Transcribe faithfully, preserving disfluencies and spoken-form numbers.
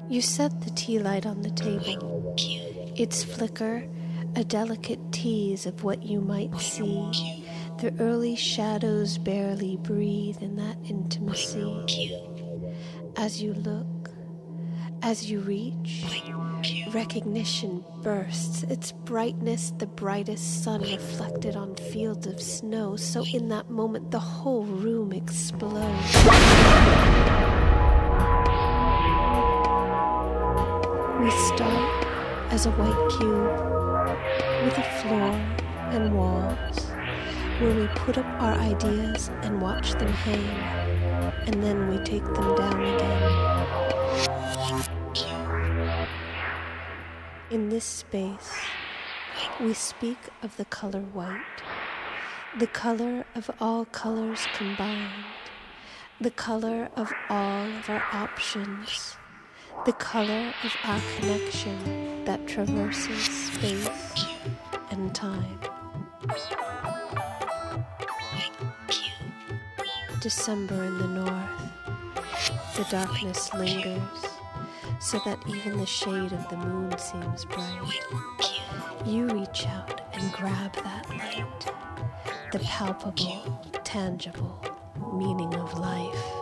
You set the tea light on the table. Its flicker, a delicate tease of what you might see. The early shadows barely breathe in that intimacy. As you look, as you reach, recognition bursts, its brightness the brightest sun reflected on fields of snow. So in that moment, the whole room explodes. We start as a white cube with a floor and walls where we put up our ideas and watch them hang, and then we take them down again. In this space, we speak of the color white, the color of all colors combined, the color of all of our options, the color of our connection that traverses space and time. December in the north, the darkness lingers, so that even the shade of the moon seems bright. You reach out and grab that light, the palpable, tangible meaning of life.